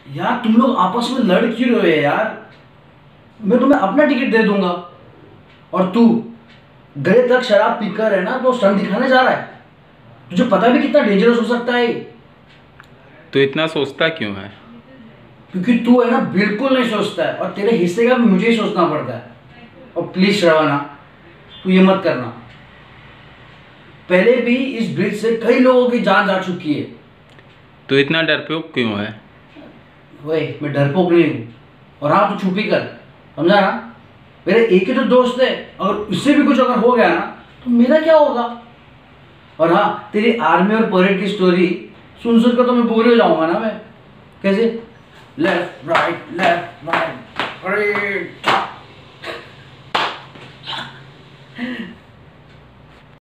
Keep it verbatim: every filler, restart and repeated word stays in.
यार तुम लोग आपस में लड़ क्यों रहे हो यार? मैं तुम्हें अपना टिकट दे दूंगा और तू गले तक शराब पीकर है ना तो स्टंट दिखाने जा रहा है। तुझे पता भी कितना डेंजरस हो सकता है। तो इतना सोचता क्यों है? क्योंकि तू है ना बिल्कुल नहीं सोचता है और तेरे हिस्से का भी मुझे ही सोचना पड़ता है। और प्लीज श्रवणा, तू ये मत करना। पहले भी इस ब्रिज से कई लोगों की जान जा चुकी है। तो इतना डरपोक क्यों है? वही मैं डरपोक नहीं हूँ। और हाँ तू चुप ही कर, समझा ना? मेरे एक ही तो दोस्त है, अगर उससे भी कुछ अगर हो गया ना तो मेरा क्या होगा? और हाँ तेरी आर्मी और परेड की स्टोरी सुन सुन कर तो मैं बोर हो जाऊंगा ना मैं। कैसे left right left right parade